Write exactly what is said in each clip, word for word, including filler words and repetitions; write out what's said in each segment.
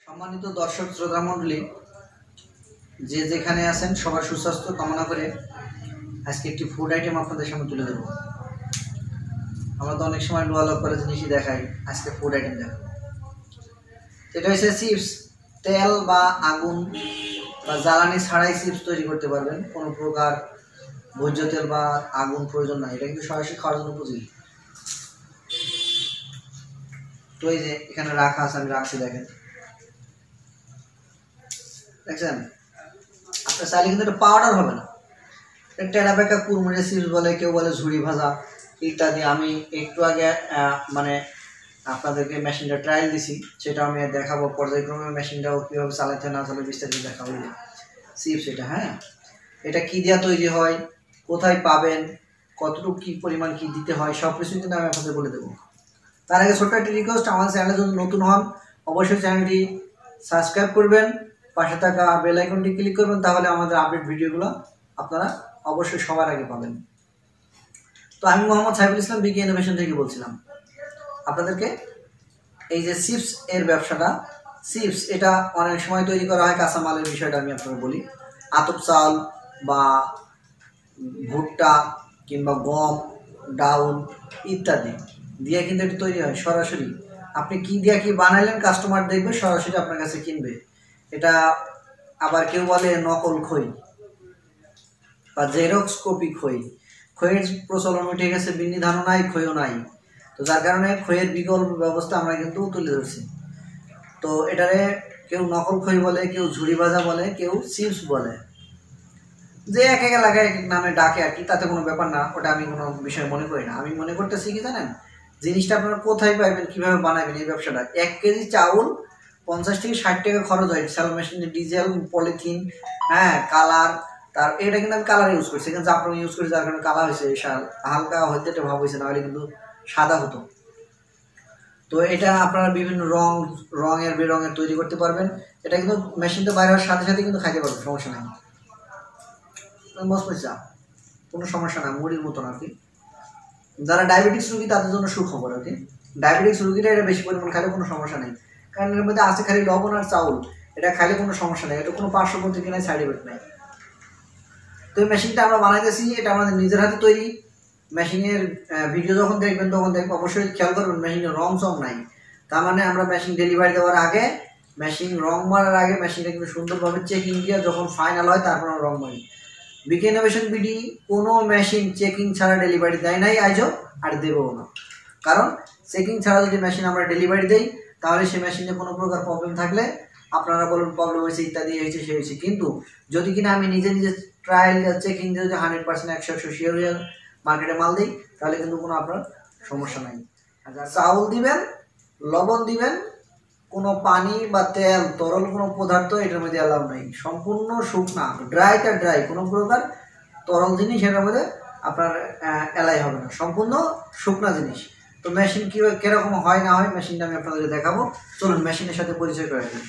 সম্মানিত দর্শক শ্রোতা মণ্ডলী, যে যেখানে আছেন সবার সুস্বাস্থ্য কামনা করে আজকে একটি ফুড আইটেম আপনাদের সামনে তুলে দেবো। আমরা তো অনেক সময় লোয়া লোক করে জিনিসই দেখাই, আজকে ফুড আইটেম দেখাবো। এটা হচ্ছে চিপস। তেল বা আগুন বা জ্বালানি ছাড়াই চিপস তৈরি করতে পারবেন, কোনো প্রকার ভোজ্য তেল বা আগুন প্রয়োজন নাই। এটা কিন্তু সরাসরি খাওয়ার জন্য উপযোগী। তো এই যে এখানে রাখা আছে, আমি রাখছি, দেখেন দেখছেন। আপনার চাইলে কিন্তু এটা পাউডার হবে না, টেরা বেঁকা কুরমুড়ে চিপস বলে, কেউ বলে ঝুড়ি ভাজা ইত্যাদি। আমি একটু আগে মানে আপনাদেরকে মেশিনটা ট্রায়াল দিছি, সেটা আমি দেখাবো পর্যায়ক্রমে মেশিনটাও কীভাবে চালাতে না চালাতে বিস্তারিত দেখাবো। চিপস এটা, হ্যাঁ, এটা কী দেওয়া তৈরি হয়, কোথায় পাবেন, কতটুকু কী পরিমাণ কী দিতে হয়, সব কিছুই কিন্তু আমি আপনাদের বলে দেবো। তার আগে ছোট্ট একটি রিকোয়েস্ট, আমার চ্যানেলে যদি নতুন হন অবশ্যই চ্যানেলটি সাবস্ক্রাইব করবেন, পাশে থাকা বেল আইকনটি ক্লিক করবেন, তাহলে আমাদের আপডেট ভিডিওগুলো আপনারা অবশ্যই সবার আগে পাবেন। তো আমি মোহাম্মদ সাইফুল ইসলাম বিকে ইনোভেশন থেকে বলছিলাম আপনাদেরকে। এই যে চিপস এর ব্যবসাটা, চিপস এটা অনেক সময় তৈরি করা হয় কাঁচামালের বিষয়টা আমি আপনাকে বলি। আতপ চাল বা ভুট্টা কিংবা গম, ডাউল ইত্যাদি দিয়ে কিন্তু এটা তৈরি হয় সরাসরি। আপনি কি দিয়ে কি বানাইলেন, কাস্টমার দেখবে, সরাসরি আপনার কাছে কিনবে। এটা আবার কেউ বলে নকল খই বা জেরক্স কপি খই। খইয়ের প্রচলন উঠে গেছে, বিন্নি ধানও নাই, খইও নাই। তো যার কারণে খইয়ের বিকল্প ব্যবস্থা আমরা কিন্তু তুলে ধরছি। তো এটারে কেউ নকল খই বলে, কেউ ঝুড়ি ভাজা বলে, কেউ চিপস বলে, যে এক এক এলাকায় এক এক নামে ডাকে আর কি, তাতে কোনো ব্যাপার না, ওটা আমি কোনো বিষয় মনে করি না। আমি মনে করতেছি কি জানেন, জিনিসটা আপনারা কোথায় পাইবেন, কীভাবে বানাবেন এই ব্যবসাটা। এক কেজি চাউল পঞ্চাশ থেকে ষাট টাকা খরচ হয়, সেল মেশিনে ডিজেল, পলিথিন, হ্যাঁ, কালার। তার এটা কিন্তু আমি কালার ইউজ করছি, কিন্তু আপনারা ইউজ করি, যার কারণে কালার হয়েছে, হালকা হইতে একটা ভাব হয়েছে, নাহলে কিন্তু সাদা হতো। তো এটা আপনারা বিভিন্ন রং রঙের বেরঙের তৈরি করতে পারবেন। এটা কিন্তু মেশিনটা বাইরে হওয়ার সাথে সাথে কিন্তু খাইতে পারবেন, সমস্যা নাই। মসমসা কোনো সমস্যা না, মুড়ির মতন আর কি। যারা ডায়াবেটিক্স রুগী তাদের জন্য সুখবর আর কি। ডায়াবেটিক্স রুগীরা এটা বেশি পরিমাণ খাইলে কোনো সমস্যা নেই, কারণ এর মধ্যে আছে খালি লবণ আর চাউল। এটা খাইলে কোনো সমস্যা নেই, এটা কোনো পার্শ্ব প্রতিক্রিয়া নাই, সাইড এফেক্ট নাই। তো এই মেশিনটা আমরা বানাইতেছি, এটা আমাদের নিজের হাতে তৈরি। মেশিনের ভিডিও যখন দেখবেন তখন দেখবেন, অবশ্যই খেয়াল করবেন মেশিনের রং চং নাই। তার মানে আমরা মেশিন ডেলিভারি দেওয়ার আগে, মেশিন রং মারার আগে মেশিনটা কিন্তু সুন্দরভাবে চেকিং দিয়ে যখন ফাইনাল হয় তারপর আমরা রং মারি। বিকে ইনোভেশন বিডি কোনো মেশিন চেকিং ছাড়া ডেলিভারি দেয় নাই আজও, আর দেবও না। কারণ চেকিং ছাড়া যদি মেশিন আমরা ডেলিভারি দেই, তাহলে সেই মেশিনে কোনো প্রকার প্রবলেম থাকলে আপনারা বলুন প্রবলেম হয়েছে, ইত্যাদি হয়েছে, সে হয়েছে। কিন্তু যদি কিনা আমি নিজে নিজে ট্রায়াল চেকিং দিয়ে যদি হান্ড্রেড পার্সেন্ট একশো একশো শিওর মার্কেটে মাল দিই, তাহলে কিন্তু কোনো আপনার সমস্যা নাই। আর চাউল দিবেন, লবণ দিবেন, কোনো পানি বা তেল তরল কোনো পদার্থ এটার মধ্যে অ্যালাউ নাই। সম্পূর্ণ শুকনা, ড্রাই তা ড্রাই, কোনো প্রকার তরল জিনিস এটার মধ্যে আপনার অ্যালাই হবে না, সম্পূর্ণ শুকনা জিনিস। তো মেশিন কী কীরকম হয় না হয় মেশিনটা আমি আপনাদেরকে দেখাবো। চলুন মেশিনের সাথে পরিচয় করে দিই।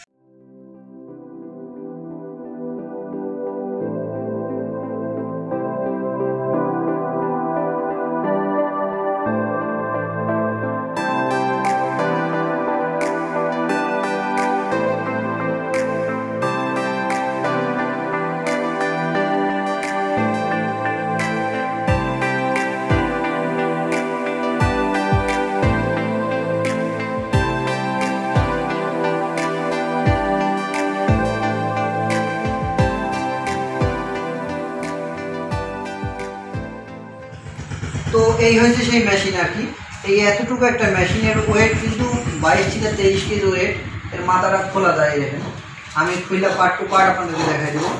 তো এই হয়েছে সেই মেশিন আর কি। এই এতটুকু একটা মেশিনের ওয়েট কিন্তু বাইশ থেকে তেইশ কেজি ওয়েট। এর মাথাটা খোলা যায়, দেখেন। আমি খুলে পার্ট টু পার্ট আপনাদেরকে দেখাই দেবো।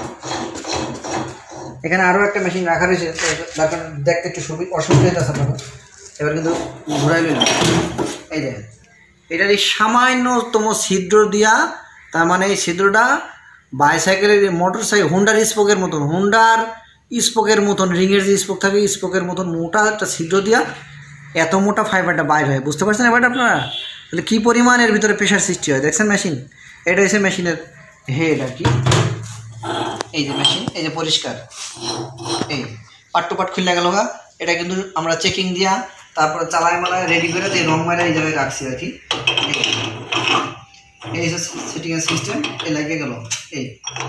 এখানে আরও একটা মেশিন রাখা রয়েছে, দেখেন, দেখতে একটু সুবিধা অসুবিধা আছে আপনার। এবার কিন্তু ঘুরাইলেন, এই দেখেন, এটার এই সামান্যতম ছিদ্র দিয়া, তার মানে এই ছিদ্রটা বাইসাইকেলের, মোটর সাইকেল, হুন্ডার স্পোকের মতন, হুন্ডার স্পোকের মতন, রিংয়ের যে স্পোক থাকে স্পোকের মতন মোটা একটা ছিদ্র দিয়া এত মোটা ফাইবারটা বাইর হয়। বুঝতে পারছেন এবারটা আপনারা? তাহলে কী পরিমাণ এর ভিতরে প্রেশার সৃষ্টি হয় দেখছেন। মেশিন এটা হচ্ছে মেশিনের হেড আর কি। এই যে মেশিন, এই যে পরিষ্কার, এই পাট টু পাট খুলে গেল গা। এটা কিন্তু আমরা চেকিং দিয়া তারপরে চালায় মালায় রেডি করে দিয়ে রং মারা এই জায়গায় রাখছি আর কি। এই যে সেটিং এর সিস্টেম এ লাগিয়ে গেল। এই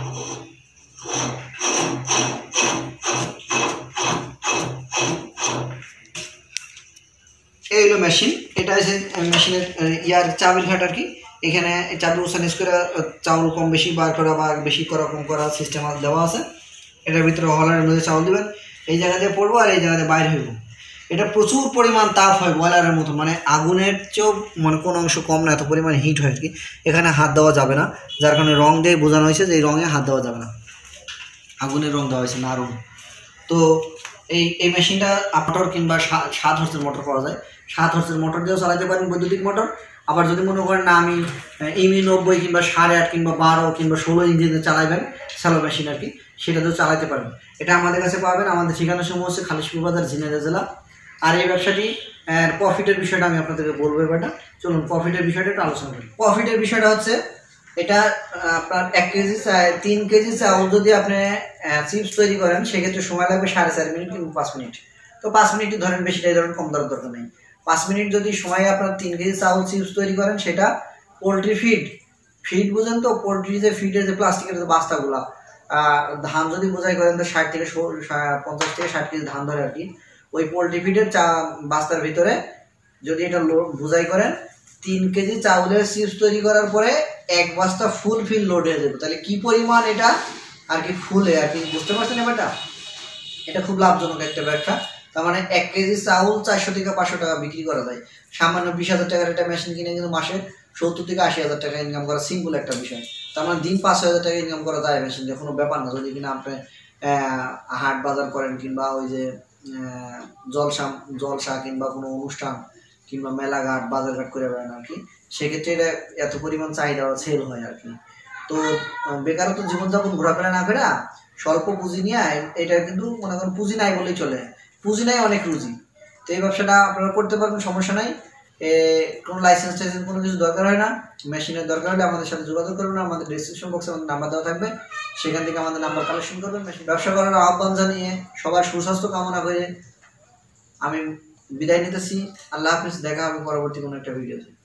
এই হলো মেশিন। এটা হচ্ছে মেশিনের ইয়ার চাবির ঘাট আর কি। এখানে চাবি উসানিস করে চাউল কম বেশি বার করা বা বেশি করা কম করা সিস্টেম দেওয়া আছে। এটার ভিতরে হলারের মধ্যে চাউল দিবেন, এই জায়গাতে পড়বো আর এই জায়গাতে বাইরে হইব। এটা প্রচুর পরিমাণ তাপ হয় বয়লারের মতো, মানে আগুনের চেয়েও মানে কোনো অংশ কম না, এত পরিমাণ হিট হয় আর কি। এখানে হাত দেওয়া যাবে না, যার কারণে রং দিয়ে বোঝানো হয়েছে যে এই রঙে হাত দেওয়া যাবে না, আগুনের রং দেওয়া হয়েছে না রং। তো এই এই মেশিনটা মোটর কিংবা সাত হর্সের মোটর পাওয়া যায়, সাত হর্সের মোটর দিয়েও চালাতে পারেন বৈদ্যুতিক মোটর। আবার যদি মনে করেন না আমি ইমি নব্বই কিংবা সাড়ে আট কিংবা বারো কিংবা ষোলো ইঞ্চিতে চালাবেন স্যালো মেশিন আর কি, সেটাতেও চালাতে পারবেন। এটা আমাদের কাছে পাবেন। আমাদের ঠিকানা সমূহ হচ্ছে খালিশপুর বাজার, ঝিনাইদহ জেলা। আর এই ব্যবসাটি প্রফিটের বিষয়টা আমি আপনাদেরকে বলবো এবারটা। চলুন প্রফিটের বিষয়টা একটু আলোচনা করি। প্রফিটের বিষয়টা হচ্ছে এটা আপনার এক কেজি তিন কেজি চাউল যদি আপনি চিপস তৈরি করেন সেক্ষেত্রে সময় লাগবে সাড়ে চার মিনিট কিংবা পাঁচ মিনিট। তো পাঁচ মিনিট ধরেন, বেশিটাই ধরেন, কম দেওয়ার দরকার নেই। পাঁচ মিনিট যদি সময় আপনার তিন কেজি চাউল চিপস তৈরি করেন, সেটা পোলট্রি ফিড ফিড বুঝেন তো, পোলট্রি যে ফিডের যে প্লাস্টিকের যে বাস্তাগুলা, ধান যদি বোঝাই করেন তো ষাট থেকে পঞ্চাশ থেকে ষাট কেজি ধান ধরে আর কি। ওই পোলট্রি ফিডের চা বাস্তার ভিতরে যদি এটা বোঝাই করেন, তিন কেজি চাউলের চিপস তৈরি করার পরে এক বস্তা ফুল ফিল লোড হয়ে যাবে। তাহলে কি পরিমাণ এটা আর কি ফুলে আর কি, বুঝতে পারছেন ব্যাপারটা? এটা খুব লাভজনক একটা ব্যবসা। তার মানে এক কেজি চাউল চারশো থেকে পাঁচশো টাকা বিক্রি করা যায়। সামান্য বিশ হাজার টাকার একটা মেশিন কিনে কিন্তু মাসে সত্তর থেকে আশি হাজার টাকা ইনকাম করা সিম্পল একটা বিষয়। তার মানে দিন পাঁচ হাজার টাকা ইনকাম করা যায় মেশিন দিয়ে, কোনো ব্যাপার না। যদি কিনা আপনি হাট বাজার করেন কিংবা ওই যে জলসা জলসা কিংবা কোনো অনুষ্ঠান কিংবা মেলাঘাট বাজারঘাট করে বেড়ান আর কি, সেক্ষেত্রে এটা এত পরিমাণ চাহিদা সেল হয় আর কি। তো বেকারত্ব জীবনযাপন ঘোরাফেরা না করে স্বল্প পুঁজি নিয়ে এটা কিন্তু মনে করেন পুঁজি নাই বলেই চলে, পুঁজি নাই অনেক রুজি। তো এই ব্যবসাটা আপনারা করতে পারবেন, সমস্যা নাই। কোনো লাইসেন্স টাইসেন্স কোনো কিছু দরকার হয় না। মেশিনের দরকার হলে আমাদের সাথে যোগাযোগ করবেন, আমাদের ডিসক্রিপশন বক্সে আমাদের নাম্বার দেওয়া থাকবে, সেখান থেকে আমাদের নাম্বার কালেকশন করবেন। মেশিন ব্যবসা করার আহ্বান জানিয়ে সবার সুস্বাস্থ্য কামনা করে আমি বিদায় নিতেছি। আল্লাহ হাফিজ, দেখা হবে পরবর্তী কোনো একটা ভিডিওতে।